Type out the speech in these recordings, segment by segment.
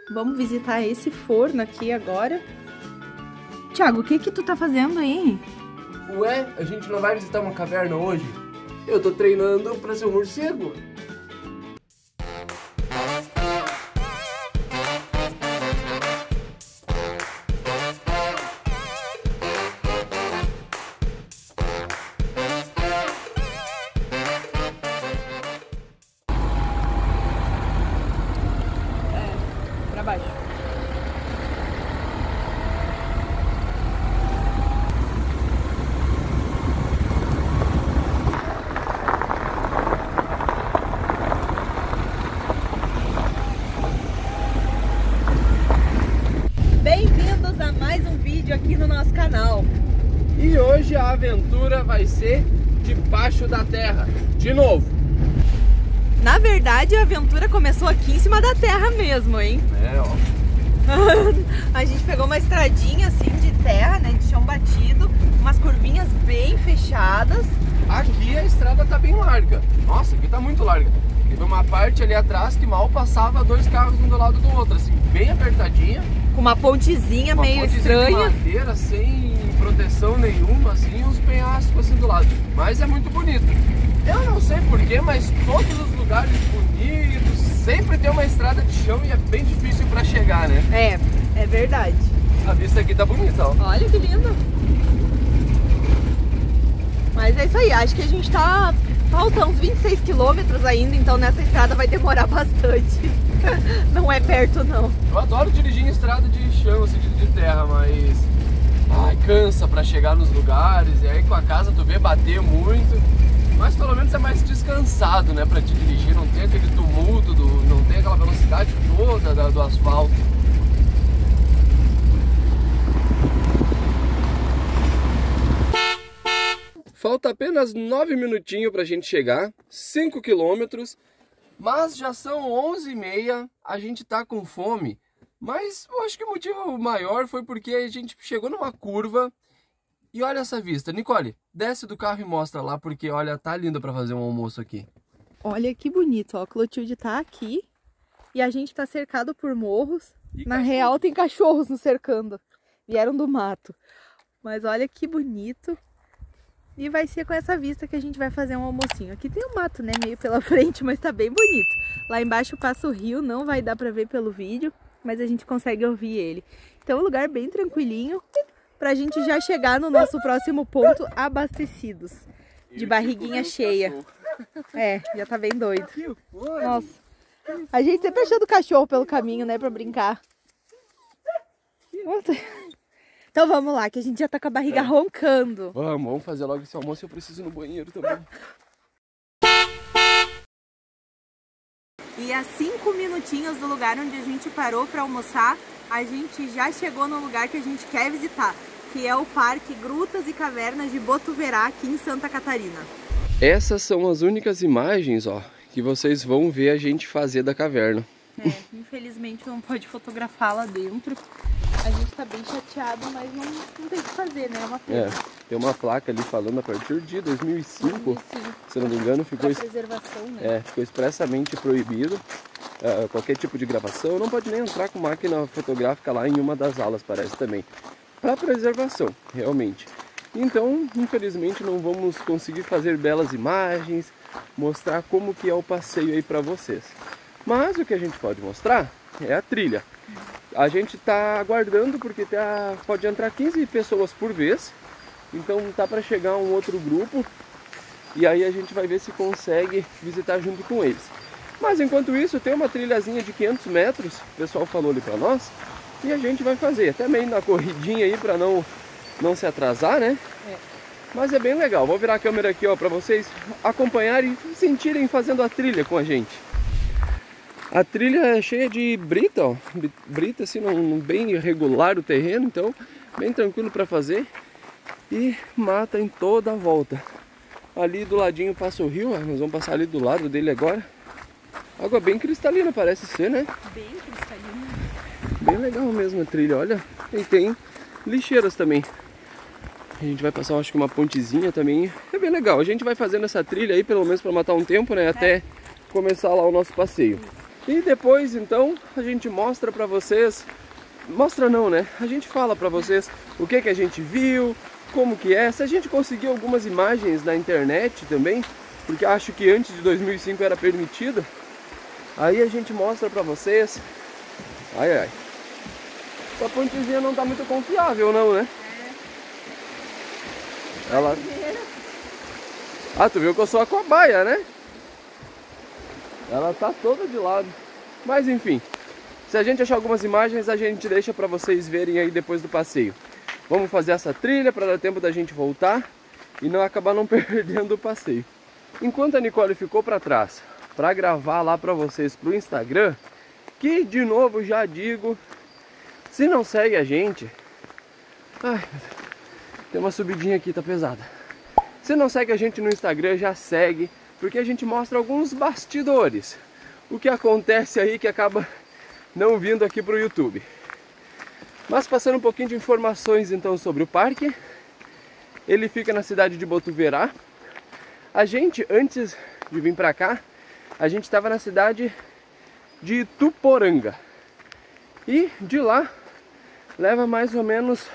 Vamos visitar esse forno aqui agora. Thiago, o que tu tá fazendo aí? Ué, a gente não vai visitar uma caverna hoje? Eu tô treinando pra ser um morcego. Pra baixo. Bem-vindos a mais um vídeo aqui no nosso canal. E hoje a aventura vai ser debaixo da terra, de novo. Na verdade, a aventura começou aqui em cima da terra mesmo, hein? É, ó. A gente pegou uma estradinha assim de terra, né, de chão batido, umas curvinhas bem fechadas. Aqui a estrada tá bem larga. Nossa, aqui tá muito larga. Teve uma parte ali atrás que mal passava dois carros um do lado do outro, assim, bem apertadinha. Com uma pontezinha meio estranha. De madeira, sem proteção nenhuma, assim, uns penhascos assim do lado. Mas é muito bonito. Eu não sei porquê, mas todos os lugares bonitos sempre tem uma estrada de chão e é bem difícil pra chegar, né? É verdade. A vista aqui tá bonita, ó. Olha que lindo. Mas é isso aí, acho que a gente tá faltando uns 26 quilômetros ainda, então nessa estrada vai demorar bastante. Não é perto não. Eu adoro dirigir em estrada de chão, assim, de terra, mas... ai, cansa pra chegar nos lugares, e aí com a casa tu vê bater muito. Mas pelo menos é mais descansado, né, pra te dirigir, não tem aquele tumulto, não tem aquela velocidade toda do asfalto. Falta apenas 9 minutinhos pra gente chegar, 5 quilômetros, mas já são 11h30, a gente tá com fome. Mas eu acho que o motivo maior foi porque a gente chegou numa curva. E olha essa vista, Nicole, desce do carro e mostra lá, porque olha, tá lindo pra fazer um almoço aqui. Olha que bonito, ó, a Clotilde tá aqui e a gente tá cercado por morros. Na real tem cachorros nos cercando, vieram do mato. Mas olha que bonito. E vai ser com essa vista que a gente vai fazer um almocinho. Aqui tem um mato, né, meio pela frente, mas tá bem bonito. Lá embaixo passa o rio, não vai dar pra ver pelo vídeo, mas a gente consegue ouvir ele. Então é um lugar bem tranquilinho, pra gente já chegar no nosso próximo ponto abastecidos, de barriguinha cheia. É, já tá bem doido. Nossa, a gente sempre achando cachorro pelo caminho, né, pra brincar. Então vamos lá, que a gente já tá com a barriga roncando. Vamos fazer logo esse almoço, eu preciso ir no banheiro também. E a 5 minutinhos do lugar onde a gente parou pra almoçar, a gente já chegou no lugar que a gente quer visitar, que é o Parque Grutas e Cavernas de Botuverá, aqui em Santa Catarina. Essas são as únicas imagens, ó, que vocês vão ver a gente fazer da caverna. Infelizmente não pode fotografar lá dentro. A gente tá bem chateado, mas não tem o que fazer, né? É uma pena. Tem uma placa ali falando a partir de 2005, se não me engano, ficou, preservação, né? ficou expressamente proibido qualquer tipo de gravação. Não pode nem entrar com máquina fotográfica lá em uma das alas, parece também. Para preservação, realmente. Então, infelizmente, não vamos conseguir fazer belas imagens, mostrar como que é o passeio aí para vocês. Mas o que a gente pode mostrar é a trilha. A gente está aguardando porque pode entrar 15 pessoas por vez. Então tá para chegar um outro grupo. E aí a gente vai ver se consegue visitar junto com eles. Mas enquanto isso tem uma trilhazinha de 500 metros. O pessoal falou ali para nós. E a gente vai fazer. Até meio na corridinha aí para não se atrasar, né? Mas é bem legal. Vou virar a câmera aqui, ó, para vocês acompanharem e sentirem fazendo a trilha com a gente. A trilha é cheia de brita, ó. Brita assim, bem irregular o terreno, então bem tranquilo para fazer. E mata em toda a volta. Ali do ladinho passa o rio, ó. Nós vamos passar ali do lado dele agora. Água bem cristalina parece ser, né? Bem cristalina. Bem legal mesmo a trilha, olha. E tem lixeiras também. A gente vai passar, acho que uma pontezinha também. É bem legal. A gente vai fazendo essa trilha aí, pelo menos para matar um tempo, né? Até começar lá o nosso passeio. E depois então a gente mostra pra vocês, mostra não, né? A gente fala pra vocês o que a gente viu, como que é, se a gente conseguir algumas imagens na internet também, porque acho que antes de 2005 era permitido. Aí a gente mostra pra vocês. Ai, ai. Essa pontezinha não tá muito confiável não, né? É. Ela... Ah, tu viu que eu sou a cobaia, né? Ela tá toda de lado. Mas enfim, se a gente achar algumas imagens, a gente deixa pra vocês verem aí depois do passeio. Vamos fazer essa trilha para dar tempo da gente voltar e não acabar não perdendo o passeio. Enquanto a Nicole ficou para trás para gravar lá para vocês pro Instagram, que de novo já digo, se não segue a gente... Ai, tem uma subidinha aqui, tá pesada. Se não segue a gente no Instagram, já segue, porque a gente mostra alguns bastidores. O que acontece aí que acaba não vindo aqui pro YouTube. Mas passando um pouquinho de informações então sobre o parque. Ele fica na cidade de Botuverá. A gente, antes de vir pra cá, a gente estava na cidade de Ituporanga. E de lá leva mais ou menos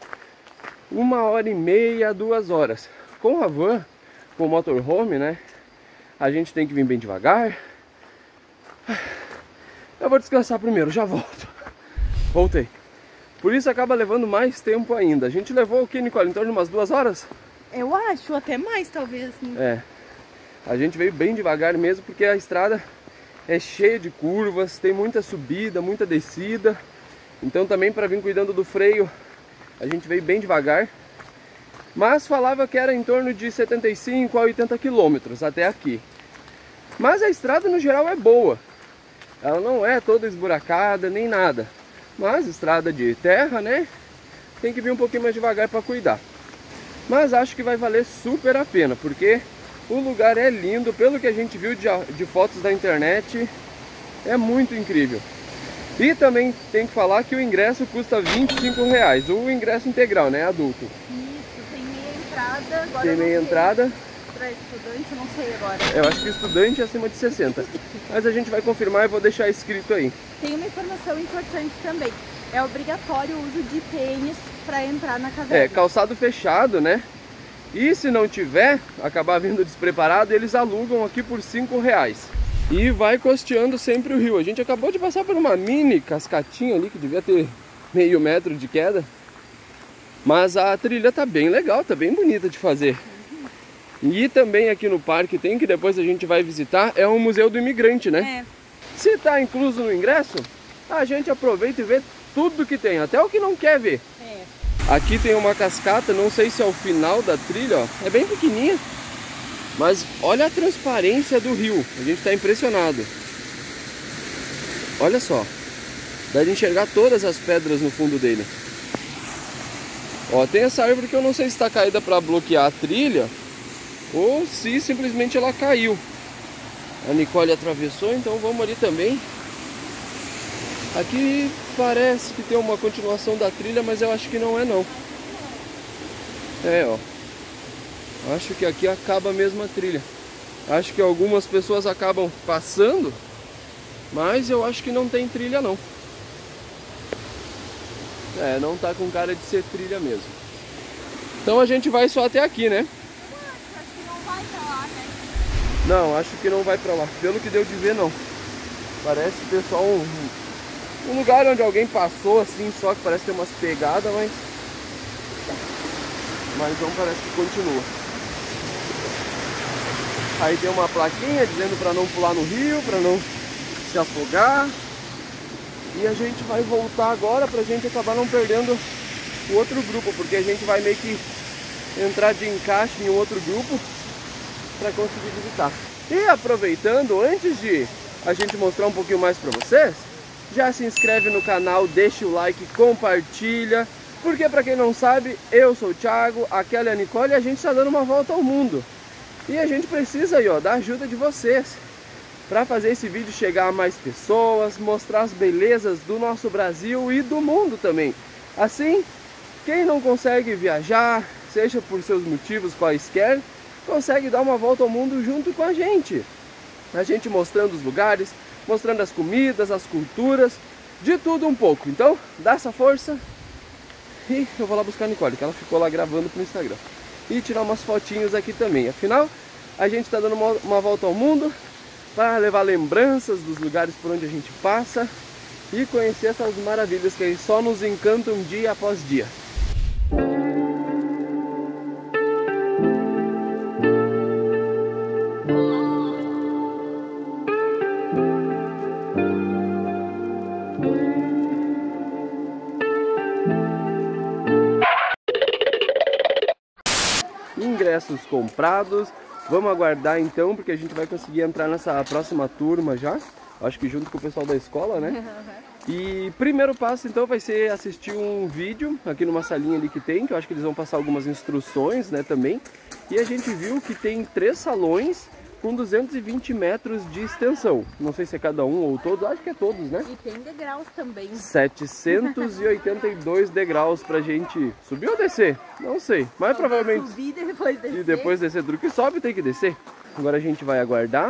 1h30, 2 horas. Com a van, com o motorhome, né? A gente tem que vir bem devagar. Eu vou descansar primeiro, já volto. Voltei. Por isso acaba levando mais tempo ainda. A gente levou o que, Nicole? Em torno de umas 2 horas? Eu acho, até mais talvez. Né? É. A gente veio bem devagar mesmo, porque a estrada é cheia de curvas, tem muita subida, muita descida. Então também para vir cuidando do freio, a gente veio bem devagar. Mas falava que era em torno de 75 a 80 quilômetros até aqui. Mas a estrada no geral é boa. Ela não é toda esburacada, nem nada. Mas estrada de terra, né? Tem que vir um pouquinho mais devagar para cuidar. Mas acho que vai valer super a pena, porque o lugar é lindo. Pelo que a gente viu de fotos da internet, é muito incrível. E também tem que falar que o ingresso custa R$25. O ingresso integral, né? Adulto. Isso, tem meia entrada. Agora tem meia entrada. Para estudante, eu não sei agora. Eu acho que estudante é acima de 60. Mas a gente vai confirmar e vou deixar escrito aí. Tem uma informação importante também. É obrigatório o uso de tênis para entrar na caverna. É, calçado fechado, né? E se não tiver, acabar vindo despreparado, eles alugam aqui por R$5. E vai costeando sempre o rio. A gente acabou de passar por uma mini cascatinha ali, que devia ter meio metro de queda. Mas a trilha tá bem legal, tá bem bonita de fazer. E também aqui no parque tem, que depois a gente vai visitar, é o Museu do Imigrante, né? É. Se tá incluso no ingresso, a gente aproveita e vê tudo que tem, até o que não quer ver. É. Aqui tem uma cascata, não sei se é o final da trilha, ó. É bem pequenininha. Mas olha a transparência do rio, a gente tá impressionado. Olha só, dá de enxergar todas as pedras no fundo dele. Ó, tem essa árvore que eu não sei se está caída para bloquear a trilha ou se simplesmente ela caiu. A Nicole atravessou, então vamos ali também. Aqui parece que tem uma continuação da trilha, mas eu acho que não é não. É, ó. Acho que aqui acaba mesmo a trilha. Acho que algumas pessoas acabam passando, mas eu acho que não tem trilha não. É, não tá com cara de ser trilha mesmo. Então a gente vai só até aqui, né? Acho que não vai pra lá, né? Não, acho que não vai pra lá. Pelo que deu de ver, não. Parece, pessoal, um lugar onde alguém passou assim, só que parece ter umas pegadas, mas não parece que continua. Aí tem uma plaquinha dizendo pra não pular no rio, pra não se afogar. E a gente vai voltar agora pra gente acabar não perdendo o outro grupo, porque a gente vai meio que entrar de encaixe em um outro grupo para conseguir visitar. E aproveitando, antes de a gente mostrar um pouquinho mais para vocês, já se inscreve no canal, deixa o like, compartilha, porque para quem não sabe, eu sou o Thiago, a Kelly e a Nicole, e a gente está dando uma volta ao mundo. E a gente precisa aí, ó, da ajuda de vocês para fazer esse vídeo chegar a mais pessoas, mostrar as belezas do nosso Brasil e do mundo também. Assim, quem não consegue viajar, seja por seus motivos quaisquer, consegue dar uma volta ao mundo junto com a gente. A gente mostrando os lugares, mostrando as comidas, as culturas, de tudo um pouco. Então, dá essa força e eu vou lá buscar a Nicole, que ela ficou lá gravando pro Instagram. E tirar umas fotinhos aqui também. Afinal, a gente está dando uma volta ao mundo para levar lembranças dos lugares por onde a gente passa e conhecer essas maravilhas que só nos encantam dia após dia. Ingressos comprados, vamos aguardar então, porque a gente vai conseguir entrar nessa próxima turma já, acho que junto com o pessoal da escola, né? E primeiro passo então vai ser assistir um vídeo aqui numa salinha ali que tem, que eu acho que eles vão passar algumas instruções, né, também. E a gente viu que tem 3 salões com 220 metros de extensão. Não sei se é cada um ou todos, acho que é todos, né? E tem degraus também. 782 degraus pra gente subir ou descer? Não sei, mas provavelmente... Subir e depois descer. E depois descer, tudo que sobe tem que descer. Agora a gente vai aguardar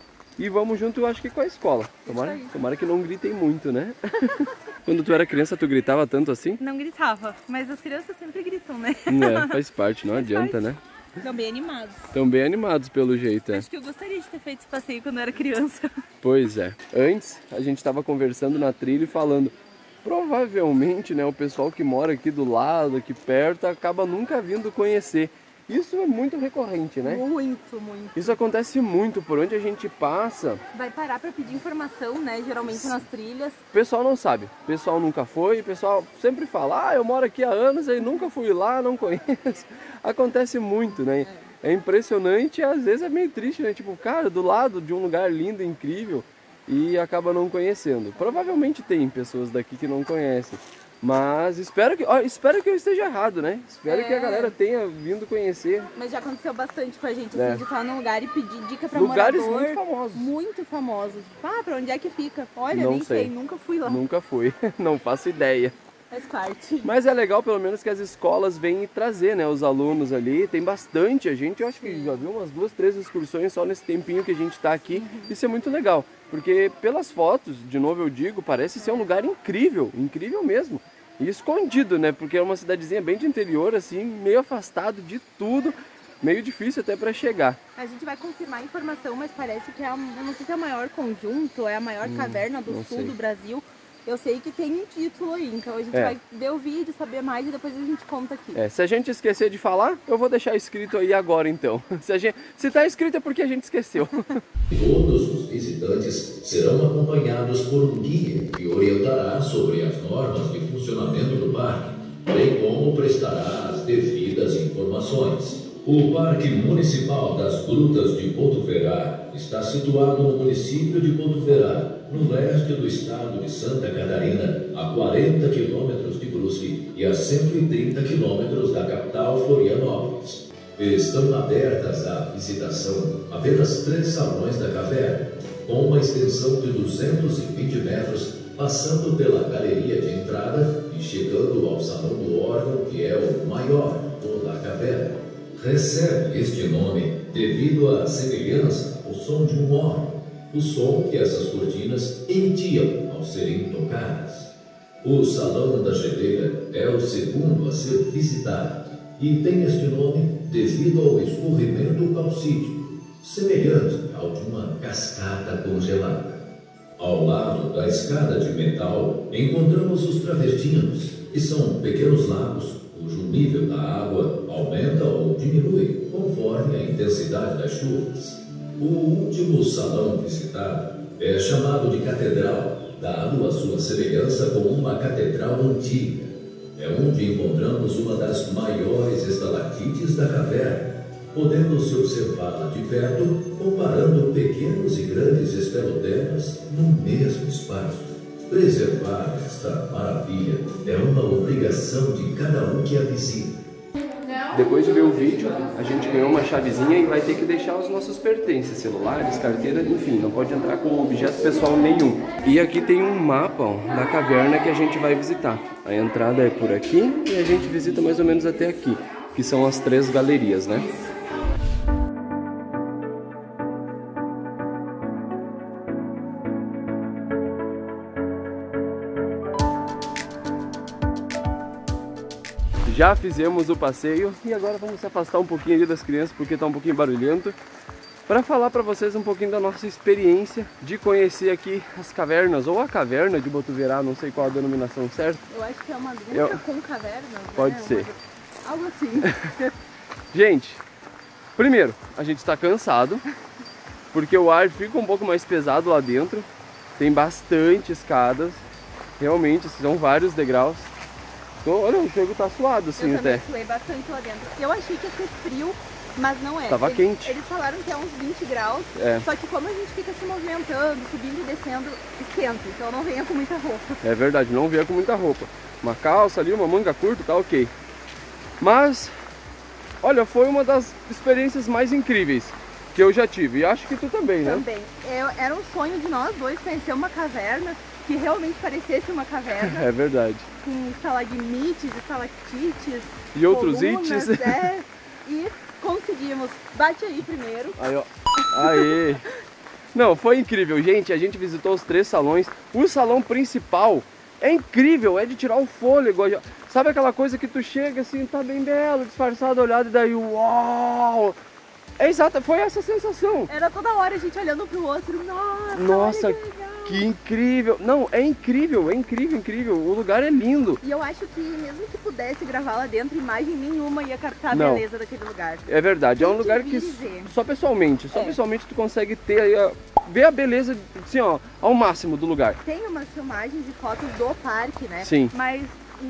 e vamos junto, eu acho que com a escola. Tomara que não gritem muito, né? Quando tu era criança, tu gritava tanto assim? Não gritava, mas as crianças sempre gritam, né? É, faz parte, não adianta, né? Estão bem animados. Estão bem animados pelo jeito, é. Acho que eu gostaria de ter feito esse passeio quando eu era criança. Pois é. Antes, a gente estava conversando na trilha e falando, provavelmente, né, o pessoal que mora aqui do lado, aqui perto, acaba nunca vindo conhecer. Isso é muito recorrente, né? Muito, muito. Isso acontece muito, por onde a gente passa. Vai parar para pedir informação, né? Geralmente nas trilhas. O pessoal não sabe, o pessoal nunca foi, o pessoal sempre fala, eu moro aqui há anos e nunca fui lá, não conheço. Acontece muito, né? É impressionante e às vezes é meio triste, né? Tipo, cara, do lado de um lugar lindo, incrível e acaba não conhecendo. Provavelmente tem pessoas daqui que não conhecem. Mas espero que eu esteja errado, né? Espero que a galera tenha vindo conhecer. Mas já aconteceu bastante com a gente, assim, de estar num lugar e pedir dica pra lugares morador. Muito famosos. Muito famosos. Ah, pra onde é que fica? Olha, não nem sei, nunca fui lá. Nunca fui, não faço ideia. Faz parte. Mas é legal pelo menos que as escolas vêm trazer, né, os alunos ali. Tem bastante, eu acho que já viu umas 2, 3 excursões só nesse tempinho que a gente tá aqui. Isso é muito legal, porque pelas fotos, de novo eu digo, parece ser um lugar incrível, incrível mesmo. E escondido, né, porque é uma cidadezinha bem de interior, assim, meio afastado de tudo, meio difícil até para chegar. A gente vai confirmar a informação, mas parece que é, eu não sei se é o maior conjunto, é a maior caverna do sul do Brasil. Eu sei que tem um título aí, então a gente vai ver o vídeo, saber mais e depois a gente conta aqui. Se a gente esquecer de falar, eu vou deixar escrito aí agora então. Se tá escrito é porque a gente esqueceu. Todos os visitantes serão acompanhados por um guia que orientará sobre as normas de funcionamento do parque, bem como prestará as devidas informações. O Parque Municipal das Grutas de Botuverá está situado no município de Botuverá, no leste do estado de Santa Catarina, a 40 quilômetros de Brusque e a 130 quilômetros da capital Florianópolis. Estão abertas à visitação apenas 3 salões da caverna, com uma extensão de 220 metros, passando pela galeria de entrada e chegando ao Salão do Órgão, que é o maior de toda a caverna. Recebe este nome devido à semelhança ao som de um órgão, o som que essas cortinas emitiam ao serem tocadas. O Salão da Geleira é o segundo a ser visitado e tem este nome devido ao escorrimento calcítico, semelhante ao de uma cascata congelada. Ao lado da escada de metal encontramos os travertinos, que são pequenos lagos cujo nível da água aumenta ou diminui conforme a intensidade das chuvas. O último salão visitado é chamado de Catedral, dado a sua semelhança com uma catedral antiga. É onde encontramos uma das maiores estalactites da caverna, podendo-se observá-la de perto, comparando pequenos e grandes estelotemas no mesmo espaço. Preservar esta maravilha é uma obrigação de cada um que a visita. Depois de ver o vídeo, a gente ganhou uma chavezinha e vai ter que deixar os nossos pertences, celulares, carteira, enfim, não pode entrar com objeto pessoal nenhum. E aqui tem um mapa da caverna que a gente vai visitar. A entrada é por aqui e a gente visita mais ou menos até aqui, que são as 3 galerias, né? Já fizemos o passeio e agora vamos se afastar um pouquinho ali das crianças porque está um pouquinho barulhento, para falar para vocês um pouquinho da nossa experiência de conhecer aqui as cavernas, ou a caverna de Botuverá, não sei qual a denominação certa. Eu acho que é uma gruta com cavernas, Pode né? ser. Algo assim. Gente, primeiro, a gente está cansado, porque o ar fica um pouco mais pesado lá dentro, tem bastante escadas, realmente são vários degraus. Então, olha, o jogo tá suado assim eu até. Eu suei bastante lá dentro. Eu achei que ia ser frio, mas não é. Tava quente. Eles falaram que é uns 20 graus, só que como a gente fica se movimentando, subindo e descendo, esquenta. Então não venha com muita roupa. É verdade, não venha com muita roupa. Uma calça ali, uma manga curta, tá ok. Mas, olha, foi uma das experiências mais incríveis que eu já tive. E acho que tu também, né? Também. Era um sonho de nós dois conhecer uma caverna que realmente parecesse uma caverna. É verdade. Com estalagmites, estalactites. E outros colunas, ites. E conseguimos. Bate aí primeiro. Aí, ó. Aê! Não, foi incrível, gente. A gente visitou os 3 salões. O salão principal é incrível, é de tirar o fôlego. Sabe aquela coisa que tu chega assim, tá bem belo, disfarçado, olhado, e daí, uau! É exato, foi essa sensação. Era toda hora a gente olhando pro outro. Nossa, olha que legal. Que incrível. Não, é incrível, incrível. O lugar é lindo. E eu acho que mesmo que pudesse gravar lá dentro, imagem nenhuma ia captar a beleza daquele lugar. É verdade, é um lugar que só pessoalmente tu consegue ter aí, ver a beleza, assim, ó, ao máximo do lugar. Tem umas filmagens e fotos do parque, né? Sim. Mas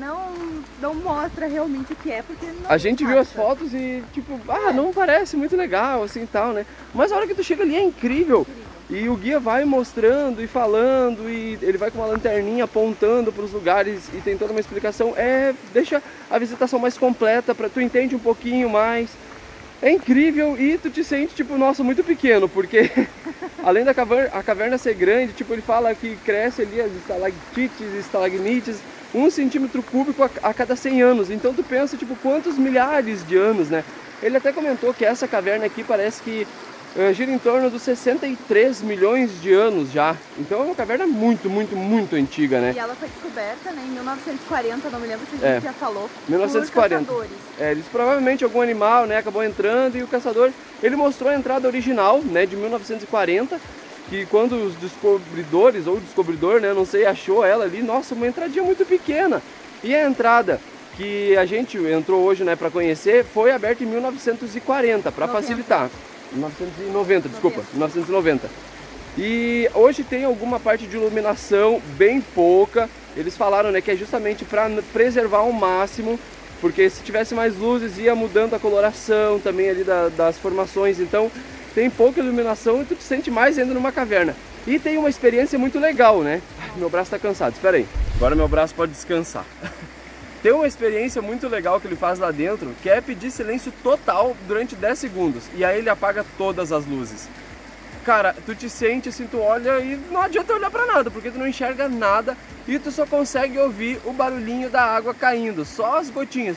não mostra realmente o que é, porque não. A gente viu as fotos e tipo, não parece muito legal, assim, tal, né? Mas a hora que tu chega ali é incrível. E o guia vai mostrando e falando, e ele vai com uma lanterninha apontando para os lugares e tem toda uma explicação. Deixa a visitação mais completa, tu entende um pouquinho mais. É incrível e tu te sente, tipo, nossa, muito pequeno, porque além da a caverna ser grande, tipo, ele fala que cresce ali as estalactites, estalagmites, 1 centímetro cúbico a cada 100 anos. Então tu pensa, tipo, quantos milhares de anos, né? Ele até comentou que essa caverna aqui parece que gira em torno dos 63 milhões de anos já. Então é uma caverna muito antiga, né? E ela foi descoberta, né, em 1940, não me lembro se a gente já falou. 1940. Por caçadores. Eles provavelmente algum animal, né, acabou entrando e o caçador, ele mostrou a entrada original, né, de 1940, que quando os descobridores, ou o descobridor, né, não sei, achou ela ali, nossa, uma entradinha muito pequena. E a entrada que a gente entrou hoje, né, para conhecer, foi aberta em 1940, para facilitar. 1990. E hoje tem alguma parte de iluminação, bem pouca. Eles falaram, né, que é justamente para preservar ao máximo, porque se tivesse mais luzes ia mudando a coloração também ali das formações. Então tem pouca iluminação e tu te sente mais ainda numa caverna. E tem uma experiência muito legal, né? Ai, meu braço está cansado, espera aí. Agora meu braço pode descansar. Tem uma experiência muito legal que ele faz lá dentro, que é pedir silêncio total durante 10 segundos. E aí ele apaga todas as luzes. Cara, tu te sente assim, tu olha e não adianta olhar pra nada, porque tu não enxerga nada e tu só consegue ouvir o barulhinho da água caindo, só as gotinhas.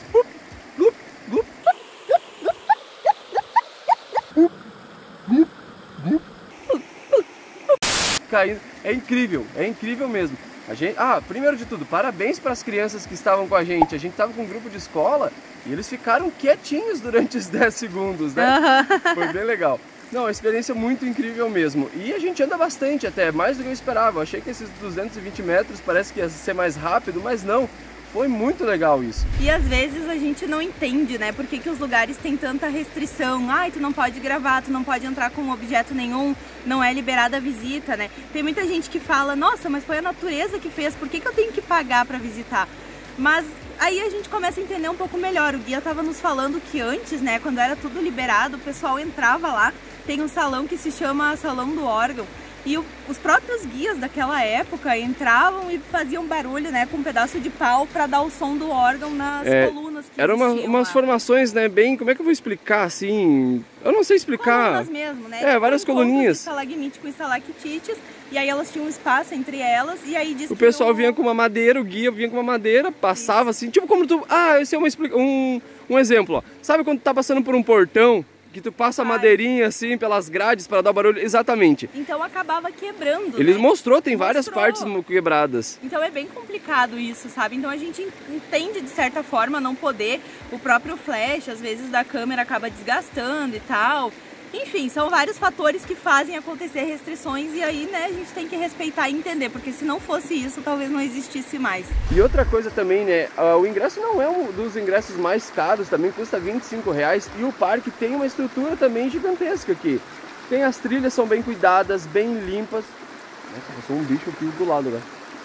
Caindo. É incrível mesmo. A gente, primeiro de tudo, parabéns para as crianças que estavam com a gente. A gente estava com um grupo de escola e eles ficaram quietinhos durante os 10 segundos, né? Foi bem legal. Não, uma experiência muito incrível mesmo. E a gente anda bastante até, mais do que eu esperava. Eu achei que esses 220 metros parece que ia ser mais rápido, mas não. Foi muito legal isso. E às vezes a gente não entende, né? Por que os lugares têm tanta restrição? Ai, tu não pode gravar, tu não pode entrar com objeto nenhum, não é liberada a visita, né? Tem muita gente que fala, nossa, mas foi a natureza que fez, por que eu tenho que pagar para visitar? Mas aí a gente começa a entender um pouco melhor. O guia estava nos falando que antes, né, quando era tudo liberado, o pessoal entrava lá, tem um salão que se chama Salão do Órgão. E os próprios guias daquela época entravam e faziam barulho, né, com um pedaço de pau para dar o som do órgão nas colunas que eram umas formações, né, bem... Como é que eu vou explicar, assim... Eu não sei explicar. Colunas mesmo, né? Várias coluninhas. Estalagmite com estalactites, e aí elas tinham um espaço entre elas, e aí diz o pessoal vinha com uma madeira, o guia vinha com uma madeira, passava assim, tipo como tu... esse é um exemplo, ó. Sabe quando tu tá passando por um portão que tu passa a madeirinha assim pelas grades para dar barulho. Exatamente. Então acabava quebrando. Eles né? mostrou, tem várias partes quebradas. Então é bem complicado isso, sabe? Então a gente entende de certa forma não poder, o próprio flash, às vezes da câmera acaba desgastando e tal. Enfim, são vários fatores que fazem acontecer restrições e aí, né, a gente tem que respeitar e entender, porque se não fosse isso, talvez não existisse mais. E outra coisa também, né, o ingresso não é um dos ingressos mais caros, também custa R$25 e o parque tem uma estrutura também gigantesca aqui. Tem as trilhas, são bem cuidadas, bem limpas. Nossa, passou um bicho aqui do lado, né?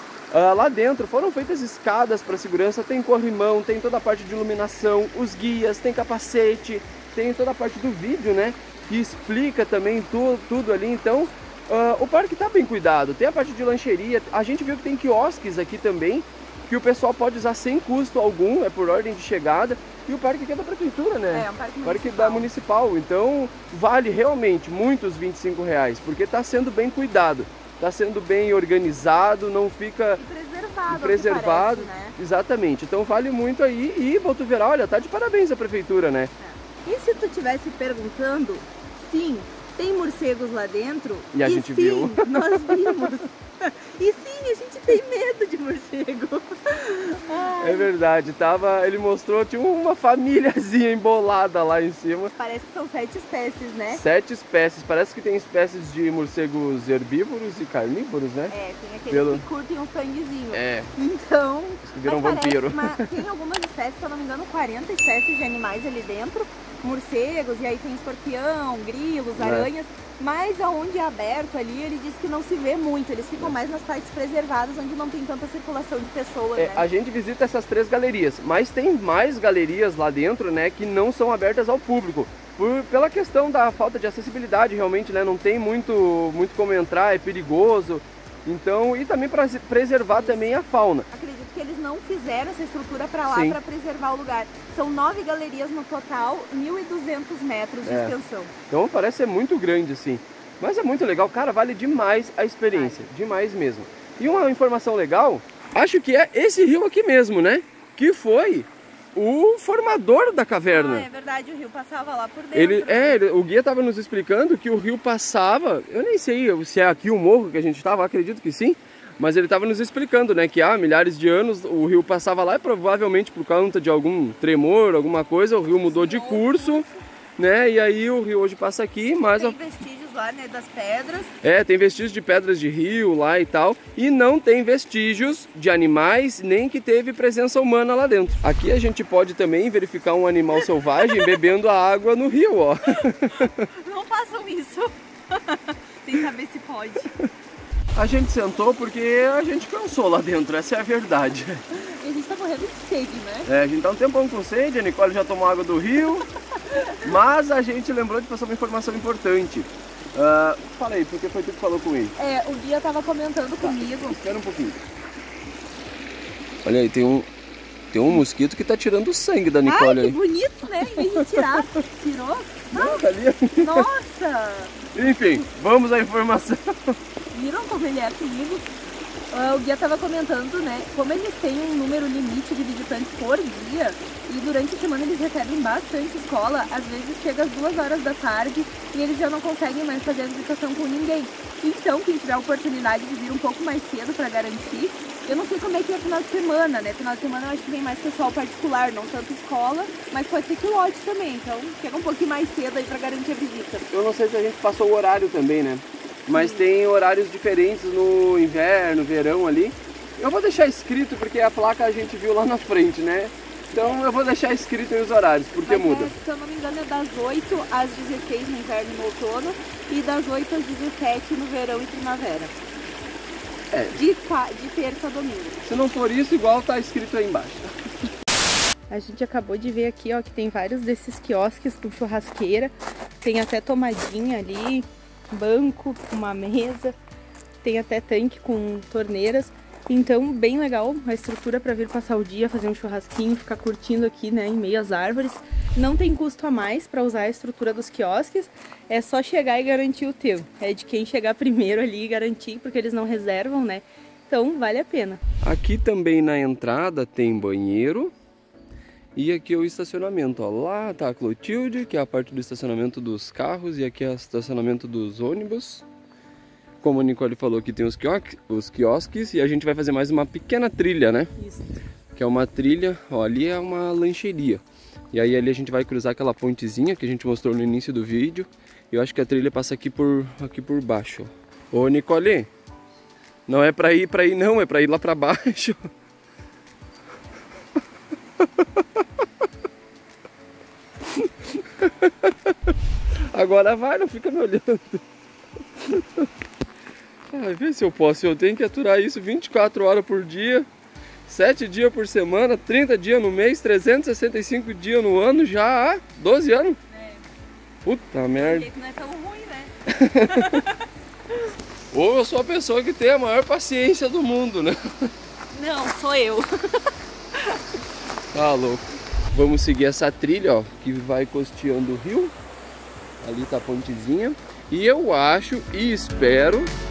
Lá dentro foram feitas escadas para segurança, tem corrimão, tem toda a parte de iluminação, os guias, tem capacete, tem toda a parte do vídeo, né? Que explica também tudo ali, então o parque está bem cuidado, tem a parte de lancheria, a gente viu que tem quiosques aqui também, que o pessoal pode usar sem custo algum, é por ordem de chegada, e o parque aqui é da prefeitura, né? É um parque municipal. Parque da municipal, então vale realmente muitos R$25, porque está sendo bem cuidado, está sendo bem organizado, não fica... E preservado, parece, né? Exatamente, então vale muito aí, e Botuverá, olha, tá de parabéns a prefeitura, né? E se tu estivesse perguntando, sim, tem morcegos lá dentro? E a gente viu. Nós vimos. E sim, a gente tem medo de morcego. É verdade, ele mostrou, tinha uma famíliazinha embolada lá em cima. Parece que são 7 espécies, né? 7 espécies, parece que tem espécies de morcegos herbívoros e carnívoros, né? É, tem aqueles que curtem um sanguezinho. É. Então, que viram vampiro. Tem algumas espécies, se eu não me engano, 40 espécies de animais ali dentro. Morcegos, e aí tem escorpião, grilos, aranhas. Mas aonde é aberto ali, ele diz que não se vê muito. Eles ficam mais nas partes preservadas, onde não tem tanta circulação de pessoas, né? A gente visita essas 3 galerias, mas tem mais galerias lá dentro, né, que não são abertas ao público. Pela questão da falta de acessibilidade, realmente, né, não tem muito como entrar, é perigoso. Então, e também para preservar também a fauna. Acredito que eles não fizeram essa estrutura para lá para preservar o lugar. São 9 galerias no total, 1.200 metros de extensão. Então parece ser muito grande assim. Mas é muito legal, cara, vale demais a experiência, demais mesmo. E uma informação legal, acho que é esse rio aqui mesmo, né? Que foi o formador da caverna. Ah, é verdade, o rio passava lá por dentro. O guia estava nos explicando que o rio passava, eu nem sei se é aqui o morro que a gente estava, acredito que sim, mas ele estava nos explicando, né, que há milhares de anos o rio passava lá e provavelmente por conta de algum tremor, alguma coisa, o rio mudou de curso, né, e aí o rio hoje passa aqui, mas... Tem vestígios lá, né, das pedras. Tem vestígios de pedras de rio lá e tal, e não tem vestígios de animais, nem que teve presença humana lá dentro. Aqui a gente pode também verificar um animal selvagem bebendo a água no rio, ó. Não façam isso, sem saber se pode. A gente sentou porque a gente cansou lá dentro, essa é a verdade. E a gente tá morrendo de sede, né? A gente tá um tempão com sede, a Nicole já tomou água do rio, mas a gente lembrou de passar uma informação importante. Fala aí, porque foi tu que falou com ele. O guia tava comentando comigo. Espera um pouquinho. Olha aí, tem um mosquito que tá tirando o sangue da Nicole. Ai, que bonito, né? Em vez de tirar, tirou. Não, tá ali. Nossa! Enfim, vamos à informação. Viram como ele é comigo? O guia estava comentando, né, como eles têm um número limite de visitantes por dia e durante a semana eles recebem bastante escola, às vezes chega às 2 horas da tarde e eles já não conseguem mais fazer a visitação com ninguém. Então, quem tiver a oportunidade de vir um pouco mais cedo para garantir, eu não sei como é que é final de semana, né? Final de semana eu acho que vem mais pessoal particular, não tanto escola, mas pode ser que lote também, então chega um pouquinho mais cedo aí para garantir a visita. Eu não sei se a gente passou o horário também, né? Mas tem horários diferentes no inverno, verão ali. Eu vou deixar escrito porque a placa a gente viu lá na frente, né? Então eu vou deixar escrito aí os horários, porque muda. Se eu não me engano é das 8 às 16 no inverno e no outono e das 8 às 17 no verão e primavera. De terça a domingo. Se não for isso, igual tá escrito aí embaixo. A gente acabou de ver aqui, ó, que tem vários desses quiosques com churrasqueira. Tem até tomadinha ali, banco, uma mesa, tem até tanque com torneiras, então bem legal a estrutura para vir passar o dia, fazer um churrasquinho, ficar curtindo aqui, né, em meio às árvores. Não tem custo a mais para usar a estrutura dos quiosques, é só chegar e garantir o teu, é de quem chegar primeiro ali e garantir, porque eles não reservam, né, então vale a pena. Aqui também na entrada tem banheiro E aqui é o estacionamento, ó. Lá tá a Clotilde, que é a parte do estacionamento dos carros, e aqui é o estacionamento dos ônibus. Como a Nicole falou, aqui tem os quiosques, e a gente vai fazer mais uma pequena trilha, né? Isso. Que é uma trilha, ó, ali é uma lancheria. E aí ali a gente vai cruzar aquela pontezinha que a gente mostrou no início do vídeo. E eu acho que a trilha passa aqui por baixo. Ô Nicole, não é pra ir não, é pra ir lá pra baixo. Agora vai, não fica me olhando. Ai, vê se eu posso, eu tenho que aturar isso 24 horas por dia, 7 dias por semana, 30 dias no mês, 365 dias no ano, já há 12 anos. É. Puta merda. Não é tão ruim, né? Ou eu sou a pessoa que tem a maior paciência do mundo, né? Não, sou eu. Tá louco. Vamos seguir essa trilha, ó, que vai costeando o rio. Ali tá a pontezinha. E eu acho e espero